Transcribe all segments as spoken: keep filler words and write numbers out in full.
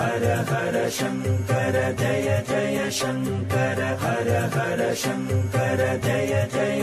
ஹர ஹர சங்கர ஜய ஜய சங்கர ஹர ஹர சங்கர ஜய ஜய.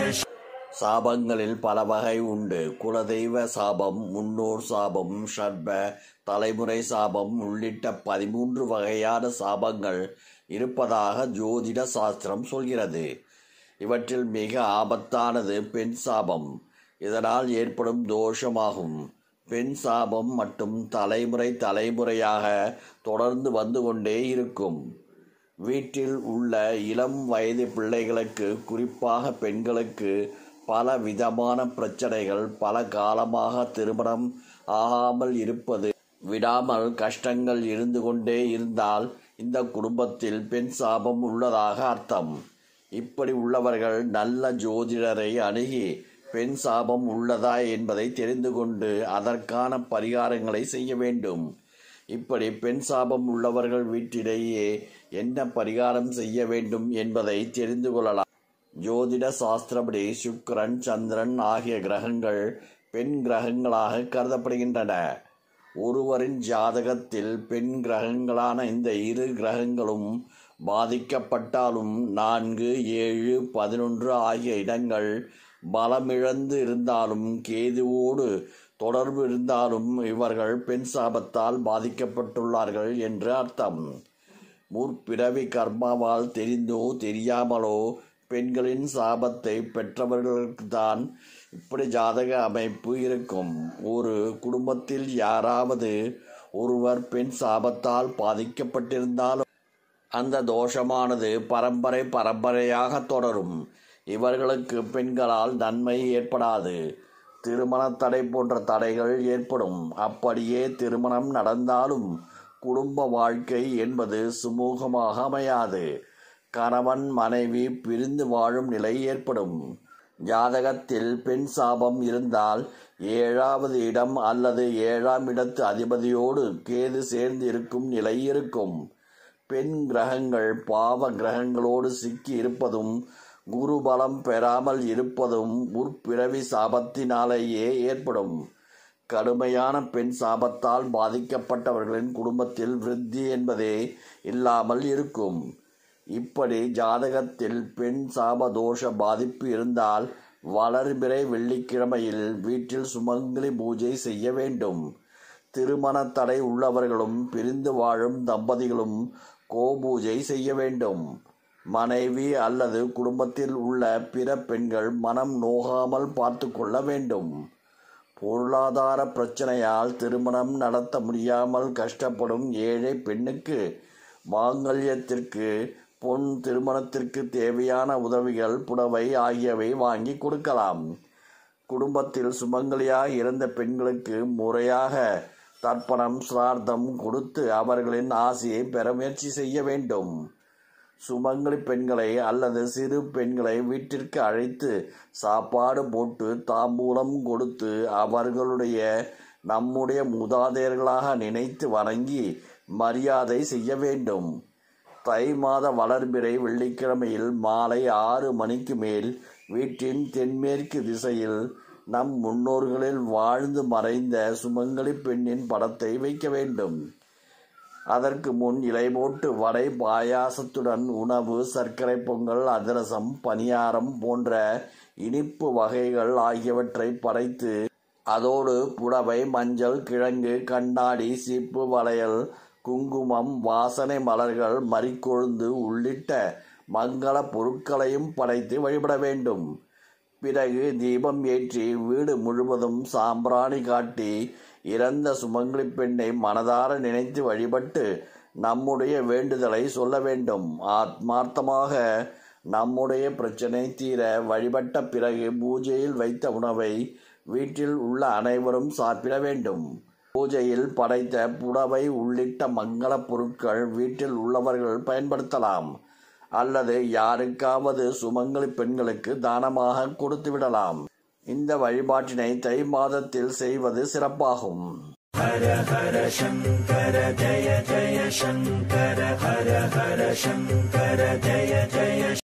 சாபங்களில் பல வகை உண்டு. குலதெய்வ சாபம், முன்னோர் சாபம், சர்ப தலைமுறை சாபம் உள்ளிட்ட பதிமூன்று வகையான சாபங்கள் இருப்பதாக ஜோதிட சாஸ்திரம் சொல்கிறது. இவற்றில் மிக ஆபத்தானது பெண் சாபம். இதனால் ஏற்படும் தோஷமாகும். பெண் சாபம் மட்டும் தலைமுறை தலைமுறையாக தொடர்ந்து வந்து கொண்டே இருக்கும். வீட்டில் உள்ள இளம் வயது பிள்ளைகளுக்கு, குறிப்பாக பெண்களுக்கு பல விதமான பிரச்சனைகள், பல காலமாக திருமணம் ஆகாமல் இருப்பது, விடாமல் கஷ்டங்கள் இருந்து கொண்டே இருந்தால் இந்த குடும்பத்தில் பெண் சாபம் உள்ளதாக அர்த்தம். இப்படி உள்ளவர்கள் நல்ல ஜோதிடரை அணுகி பெண் சாபம் உள்ளதா என்பதை தெரிந்து கொண்டு அதற்கான பரிகாரங்களை செய்ய வேண்டும். இப்படி பெண் சாபம் உள்ளவர்கள் வீட்டிலேயே என்ன பரிகாரம் செய்ய வேண்டும் என்பதை தெரிந்து கொள்ளலாம். ஜோதிட சாஸ்திரப்படி சுக்கிரன், சந்திரன் ஆகிய கிரகங்கள் பெண் கிரகங்களாக கருதப்படுகின்றன. ஒருவரின் ஜாதகத்தில் பெண் கிரகங்களான இந்த இரு கிரகங்களும் பாதிக்கப்பட்டாலும் நான்கு, ஏழு, பதினொன்று ஆகிய இடங்கள் பலமிழந்து இருந்தாலும், கேதுவோடு தொடர்பு இருந்தாலும் இவர்கள் பெண் சாபத்தால் பாதிக்கப்பட்டுள்ளார்கள் என்று அர்த்தம். முற்பிறவி கர்மாவால் தெரிந்தோ தெரியாமலோ பெண்களின் சாபத்தை பெற்றவர்களுக்குத்தான் இப்படி ஜாதக அமைப்பு இருக்கும். ஒரு குடும்பத்தில் யாராவது ஒருவர் பெண் சாபத்தால் பாதிக்கப்பட்டிருந்தாலும் அந்த தோஷமானது பரம்பரை பரம்பரையாக தொடரும். இவர்களுக்கு பெண்களால் நன்மை ஏற்படாது. திருமண தடை போன்ற தடைகள் ஏற்படும். அப்படியே திருமணம் நடந்தாலும் குடும்ப வாழ்க்கை என்பது சுமூகமாக அமையாது. கணவன் மனைவி பிரிந்து வாழும் நிலை ஏற்படும். ஜாதகத்தில் பெண் சாபம் இருந்தால் ஏழாவது இடம் அல்லது ஏழாம் இடத்து அதிபதியோடு கேது சேர்ந்து இருக்கும் நிலை இருக்கும். பெண் கிரகங்கள் பாவ கிரகங்களோடு சிக்கி இருப்பதும், குரு பலம் பெறாமல் இருப்பதும் முற்பிறவி சாபத்தினாலேயே ஏற்படும். கடுமையான பெண் சாபத்தால் பாதிக்கப்பட்டவர்களின் குடும்பத்தில் விருத்தி என்பதே இல்லாமல் இருக்கும். இப்படி ஜாதகத்தில் பெண் சாப தோஷ பாதிப்பு இருந்தால் வளர்பிறை வெள்ளிக்கிழமையில் வீட்டில் சுமங்கலி பூஜை செய்ய வேண்டும். திருமண தடை உள்ளவர்களும் பிரிந்து வாழும் தம்பதிகளும் கோபூஜை செய்ய வேண்டும். மனைவி அல்லது குடும்பத்தில் உள்ள பிற பெண்கள் மனம் நோகாமல் பார்த்து கொள்ள வேண்டும். பொருளாதார பிரச்சனையால் திருமணம் நடத்த முடியாமல் கஷ்டப்படும் ஏழை பெண்ணுக்கு மாங்கல்யத்திற்கு, பொன் திருமணத்திற்கு தேவையான உதவிகள், புடவை ஆகியவை வாங்கி கொடுக்கலாம். குடும்பத்தில் சுமங்கலியாக இருந்த பெண்களுக்கு முறையாக தர்ப்பணம், சிரார்த்தம் கொடுத்து அவர்களின் ஆசையை பெற முயற்சி செய்ய வேண்டும். சுமங்கலி பெண்களை அல்லது சிறு பெண்களை வீட்டிற்கு அழைத்து சாப்பாடு போட்டு தாம்பூலம் கொடுத்து அவர்களுடைய நம்முடைய மூதாதையர்களாக நினைத்து வணங்கி மரியாதை செய்ய வேண்டும். தை மாத வளர்பிறை வெள்ளிக்கிழமையில் மாலை ஆறு மணிக்கு மேல் வீட்டின் தென்மேற்கு திசையில் நம் முன்னோர்களில் வாழ்ந்து மறைந்த சுமங்கலி பெண்ணின் படத்தை வைக்க வேண்டும். அதற்கு முன் இலை போட்டு வடை பாயாசத்துடன் உணவு, சர்க்கரை பொங்கல், அதிரசம், பணியாரம் போன்ற இனிப்பு வகைகள் ஆகியவற்றை படைத்து அதோடு புடவை, மஞ்சள், கிழங்கு, கண்ணாடி, சீப்பு, வளையல், குங்குமம், வாசனை மலர்கள், மறிக்கொழுந்து உள்ளிட்ட மங்கள பொருட்களையும் படைத்து வழிபட வேண்டும். பிறகு தீபம் ஏற்றி வீடு முழுவதும் சாம்பிராணி காட்டி இறந்த சுமங்கலி பெண்ணை மனதார நினைத்து வழிபட்டு நம்முடைய வேண்டுதலை சொல்ல வேண்டும். ஆத்மார்த்தமாக நம்முடைய பிரச்சனை தீர வழிபட்ட பிறகு பூஜையில் வைத்த உணவை வீட்டில் உள்ள அனைவரும் சாப்பிட வேண்டும். பூஜையில் படைத்த புடவை உள்ளிட்ட மங்கள பொருட்கள் வீட்டில் உள்ளவர்கள் பயன்படுத்தலாம் அல்லது யாருக்காவது சுமங்கலி பெண்களுக்கு தானமாக கொடுத்து விடலாம். இந்த வழிபாட்டினை தை மாதத்தில் செய்வது சிறப்பாகும். ஹர ஹர சங்கர ஜய ஜய சங்கர ஹர ஹர சங்கர ஜய ஜய